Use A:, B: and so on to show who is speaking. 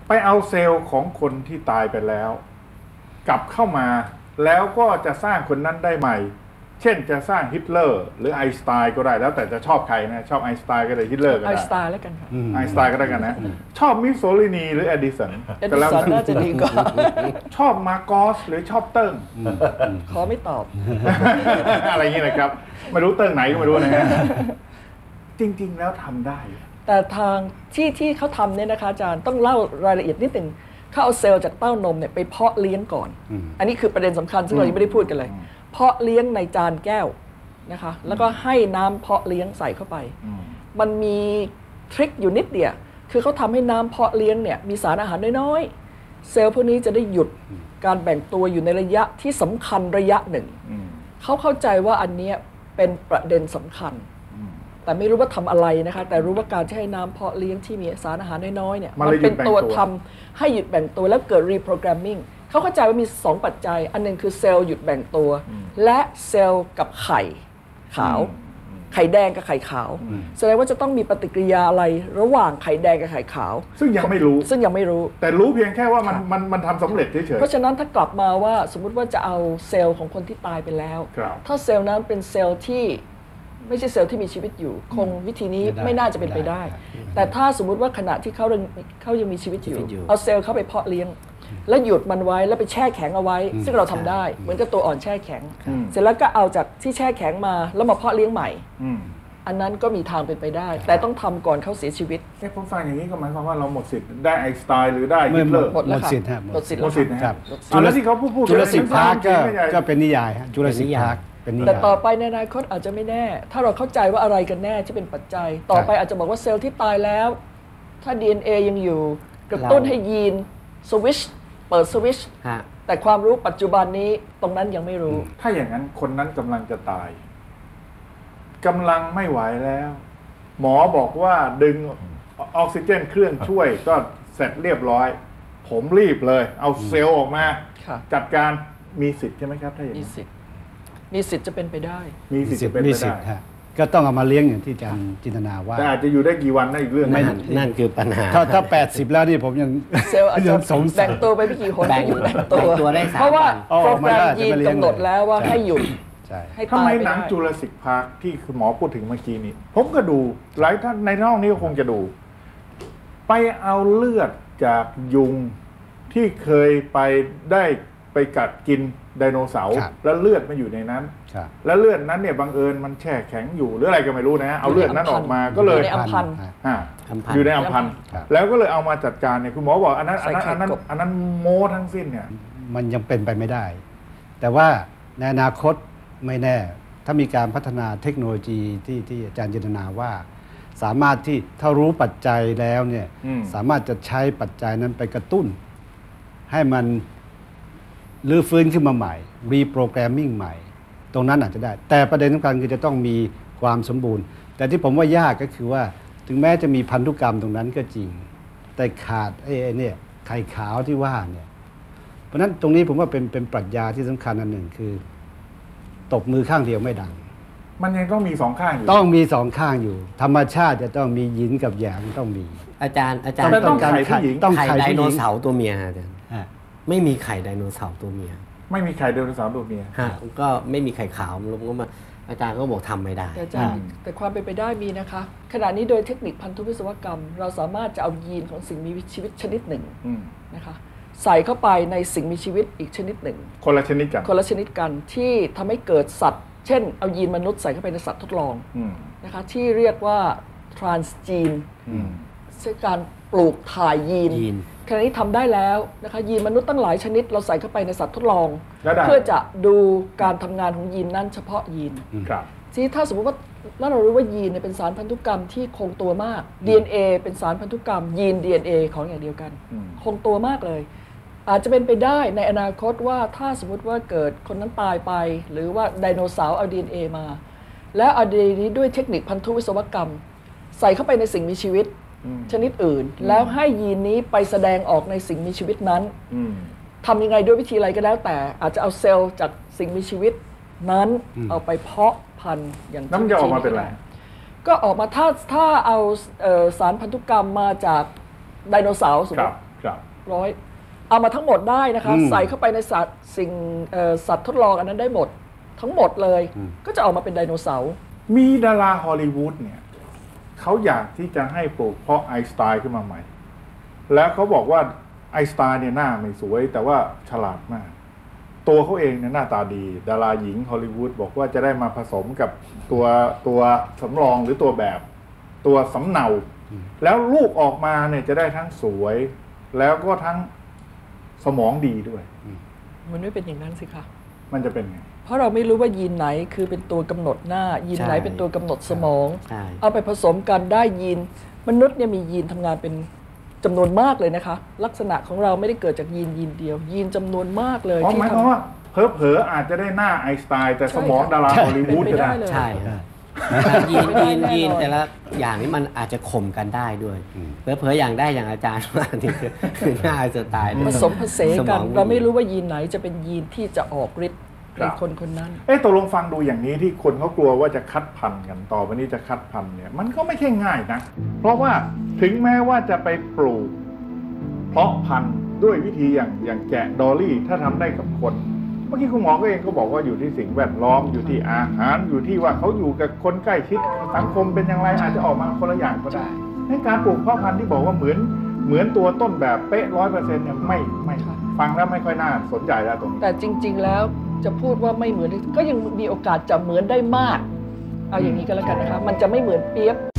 A: ไปเอาเซลล์ของคนที่ตายไปแล้วกลับเข้ามาแล้วก็จะสร้างคนนั้นได้ใหม่เช่นจะสร้างฮิตเลอร์หรือไอน์สไตน์ก็ได้แล้วแต่จะชอบใครนะชอบไอน์สไตน์ก็ได้ฮิตเลอร์ก็ได้
B: ไอน์สไตน์แล้วกันค่ะ
A: ไอน์สไตน์ก็ได้กันนะชอบมิสโซลินีหรือเอดิสัน
B: น่าจะดีกว่า
A: ชอบมาโกสหรือชอบเติ้ง
B: ขอไม่ตอบ
A: อะไรอย่างนี้นะครับไม่รู้เติ้งไหนก็ไม่รู้นะฮะจริงๆแล้วทำได้
B: แต่ทางที่เขาทำเนี่ยนะคะอาจารย์ต้องเล่ารายละเอียดนิดหนึ่งเขาเอาเซลล์จากเต้านมเนี่ยไปเพาะเลี้ยงก่อนอันนี้คือประเด็นสำคัญซึ่งเรายังไม่ได้พูดกันเลยเพาะเลี้ยงในจานแก้วนะคะแล้วก็ให้น้ำเพาะเลี้ยงใส่เข้าไปมันมีทริคอยู่นิดเดียวคือเขาทำให้น้ำเพาะเลี้ยงเนี่ยมีสารอาหารน้อยๆเซลล์พวกนี้จะได้หยุดการแบ่งตัวอยู่ในระยะที่สำคัญระยะหนึ่งเขาเข้าใจว่าอันนี้เป็นประเด็นสำคัญแต่ไม่รู้ว่าทำอะไรนะคะแต่รู้ว่าการที่ให้น้ำเพาะเลี้ยงที่มีสารอาหารน้อยๆเนี่ยมันเป็นตัวทำให้หยุดแบ่งตัวแล้วเกิด reprogramming เขาเข้าใจว่ามี2ปัจจัยอันนึงคือเซลล์หยุดแบ่งตัวและเซลล์กับไข่ขาวไข่แดงกับไข่ขาวแสดงว่าจะต้องมีปฏิกิริยาอะไรระหว่างไข่แดงกับไข่ขาว
A: ซึ่งยังไม่รู้แต่รู้เพียงแค่ว่ามันทำสำเร็จเฉยๆ
B: เพราะฉะนั้นถ้ากลับมาว่าสมมุติว่าจะเอาเซลล์ของคนที่ตายไปแล้วถ้าเซลล์นั้นเป็นเซลล์ที่ไม่ใช่เซลล์ที่มีชีวิตอยู่คงวิธีนี้ไม่น่าจะเป็นไปได้แต่ถ้าสมมุติว่าขณะที่เขายังมีชีวิตอยู่เอาเซลล์เข้าไปเพาะเลี้ยงแล้วหยุดมันไว้แล้วไปแช่แข็งเอาไว้ซึ่งเราทำได้เหมือนกับตัวอ่อนแช่แข็งเสร็จแล้วก็เอาจากที่แช่แข็งมาแล้วมาเพาะเลี้ยงใหม่อันนั้นก็มีทางเป็นไปได้แต่ต้องทำก่อนเขาเสียชีวิต
A: ผมฟังอย่างนี้ก็หมายความว่าเราหมดสิทธิ์ได้ไอน์สไตน์หรือได้ฮิตเลอร์
B: หมดสิทธิ์
A: ครับแล้วที่เขาพูด
C: จุลศิลป์พาร์คก็เป็นนิยายจุลศิลป์พาร์ค
B: แต่ต่อไปในอนาคตอาจจะไม่แน่ถ้าเราเข้าใจว่าอะไรกันแน่ที่เป็นปัจจัยต่อไปอาจจะบอกว่าเซลล์ที่ตายแล้วถ้า DNA ยังอยู่กระตุ้นให้ยีนสวิชเปิดสวิชแต่ความรู้ปัจจุบันนี้ตรงนั้นยังไม่รู้
A: ถ้าอย่างนั้นคนนั้นกำลังจะตายกำลังไม่ไหวแล้วหมอบอกว่าดึงออกซิเจนเครื่องช่วยก็เสร็จเรียบร้อยผมรีบเลยเอาเซลล์ออกมาจัดการมีสิทธิ์ใช่ไหมครับถ้าอย่างนี้
B: มีสิทธิ์จะเป็นไปได้
A: มีสิทธิ์จะเป็นไปได้
C: ก็ต้องเอามาเลี้ยงอย่างที่อาจารย์จินตนาว่า
A: แต่อาจจะอยู่ได้กี่วันนั่นอีกเรื่อง
D: นั่นคือปัญหา
C: ถ้า80แล้วนี่ผมยัง
B: เซลล์อาจจะแบ่งตัวไปไม่กี่คน
D: แบ่งตัวได้3
B: เพราะว่าโปรแกรมยีนกำหนดแล้วว่าให้หยุด
A: ทำไมหนังจูราสสิคพาร์คที่คุณหมอพูดถึงเมื่อกี้นี้ผมก็ดูหลายท่านในห้องนี้ก็คงจะดูไปเอาเลือดจากยุงที่เคยไปกัดกินไดโนเสาร์แล้วเลือดมันอยู่ในนั้นแล้วเลือดนั้นเนี่ยบังเอิญมันแช่แข็งอยู่หรืออะไรก็ไม่รู้นะเอาเลือดนั้นออกมาก็เลย
B: อยู่ในอัมพันธ์
A: อยู่ในอัมพันธ์แล้วก็เลยเอามาจัดการเนี่ยคุณหมอบอกอันนั้นโม้ทั้งสิ้นเนี่ย
C: มันยังเป็นไปไม่ได้แต่ว่าในอนาคตไม่แน่ถ้ามีการพัฒนาเทคโนโลยีที่อาจารย์จินตนาว่าสามารถที่ถ้ารู้ปัจจัยแล้วเนี่ยสามารถจะใช้ปัจจัยนั้นไปกระตุ้นให้มันรื้อฟื้นขึ้นมาใหม่รีโปรแกรมมิ่งใหม่ตรงนั้นอาจจะได้แต่ประเด็นสำคัญคือจะต้องมีความสมบูรณ์แต่ที่ผมว่ายากก็คือว่าถึงแม้จะมีพันธุกรรมตรงนั้นก็จริงแต่ขาดไอ้เนี่ยไข่ขาวที่ว่าเนี่ยเพราะนั้นตรงนี้ผมว่าเป็นปรัชญาที่สำคัญอันหนึ่งคือตบมือข้างเดียวไม่ดัง
A: มันยังต้องมี2ข้างอยู่
C: ต้องมี2ข้างอยู่ธรรมชาติจะต้องมีหยินกับหยางต้องมี
D: อาจารย์
A: ต้องไข่ผู้หญิง
D: ต้องไข่ไดโนเสาร์ตัวเมียอาจารย์ไม่มีไข่ไดโนเสาร์ตัวเมีย
A: ไม่มีไข่ไดโนเสาร์ตัวเมีย
D: ก็ไม่มีไข่ขาวลงก็มาอาจารย์ก็บอกทำไม่ได้
B: แต่ความเป็นไปได้มีนะคะขณะนี้โดยเทคนิคพันธุวิศวกรรมเราสามารถจะเอายีนของสิ่งมีชีวิตชนิดหนึ่งนะคะใส่เข้าไปในสิ่งมีชีวิตอีกชนิดหนึ่ง
A: คนละชนิด
B: กันที่ทำให้เกิดสัตว์เช่นเอายีนมนุษย์ใส่เข้าไปในสัตว์ทดลองนะคะที่เรียกว่า transgene ซึ่งการปลูกถ่ายยีนขณะนี้ทำได้แล้วนะคะยีนมนุษย์ตั้งหลายชนิดเราใส่เข้าไปในสัตว์ทดลองเพื่อจะดูการทำงานของยีนนั้นเฉพาะยีนที่ถ้าสมมติว่าแล้วเรารู้ว่ายีนเป็นสารพันธุกรรมที่คงตัวมาก DNA เป็นสารพันธุกรรมยีน DNA ของอย่างเดียวกันคงตัวมากเลยอาจจะเป็นไปได้ในอนาคตว่าถ้าสมมติว่าเกิดคนนั้นตายไปหรือว่าไดโนเสาร์เอา DNA มาแล้วเอา DNA นี้ด้วยเทคนิคพันธุวิศวกรรมใส่เข้าไปในสิ่งมีชีวิตชนิดอื่นแล้วให้ยีนนี้ไปแสดงออกในสิ่งมีชีวิตนั้นทำยังไงด้วยวิธีอะไรก็แล้วแต่อาจจะเอาเซลล์จากสิ่งมีชีวิตนั้นเอาไปเพาะพันธุ์อย่าง
A: น้ำจะออกมาเป็นอะไร
B: ก็ออกมาถ้าเอาสารพันธุกรรมมาจากไดโนเสาร์สมมติ
A: ครับ
B: ร้อยเอามาทั้งหมดได้นะคะใส่เข้าไปในสัตว์สัตว์ทดลองอันนั้นได้หมดทั้งหมดเลยก็จะออกมาเป็นไดโนเสาร์
A: มีดาราฮอลลีวูดเนี่ยเขาอยากที่จะให้ปลูกเพราะไอน์สไตน์ขึ้นมาใหม่แล้วเขาบอกว่าไอน์สไตน์เนี่ยหน้าไม่สวยแต่ว่าฉลาดมากตัวเขาเองเนี่ยหน้าตาดีดาราหญิงฮอลลีวูดบอกว่าจะได้มาผสมกับตัวสำรองหรือตัวแบบตัวสำเนาแล้วลูกออกมาเนี่ยจะได้ทั้งสวยแล้วก็ทั้งสมองดีด้วย
B: มันไม่เป็นอย่างนั้นสิคะ
A: มันจะเป็นไง
B: เพราะเราไม่รู้ว่ายีนไหนคือเป็นตัวกำหนดหน้ายีนไหนเป็นตัวกำหนดสมองเอาไปผสมกันได้ยีนมนุษย์เนี่ยมียีนทำงานเป็นจำนวนมากเลยนะคะลักษณะของเราไม่ได้เกิดจากยีนเดียวยีนจำนวนมากเลย
A: ที่หมายความว่าเผลอๆอาจจะได้หน้าไอน์สไตน์แต่สมองดาราฮอลลีวูดก็ได้
D: ใช่ยีนแต่ละอย่างนี้มันอาจจะข่มกันได้ด้วยเผลอๆอย่างได้อย่างอาจารย์ว่านี่คือหน้าไอน์สไตน์
B: ผสมผสานกันเราไม่รู้ว่ายีนไหนจะเป็นยีนที่จะออกฤทธิ์ในคนนั้น
A: ตกลงฟังดูอย่างนี้ที่คนเขากลัวว่าจะคัดพันธุ์กันต่อไปนี้จะคัดพันธุ์เนี่ยมันก็ไม่ใช่ง่ายนะเพราะว่าถึงแม้ว่าจะไปปลูกเพาะพันธุ์ด้วยวิธีอย่างแกะดอลลี่ถ้าทำได้กับคนเมื่อกี้คุณหมอก็เองก็บอกว่าอยู่ที่สิ่งแวดล้อมอยู่ที่อาหารอยู่ที่ว่าเขาอยู่กับคนใกล้ชิดสังคมเป็นอย่างไรอาจจะออกมาคนละอย่างก็ได้ในการปลูกเพาะพันธุ์ที่บอกว่าเหมือนตัวต้นแบบเป๊ะ100%เนี่ยไม่ฟังแล้วไม่ค่อยน่าสนใจแล้วตรงนี้
B: แต่จริงๆแล้วจะพูดว่าไม่เหมือนก็ยังมีโอกาสจะเหมือนได้มากเอาอย่างนี้ก็แล้วกันนะคะมันจะไม่เหมือนเปี๊ยบ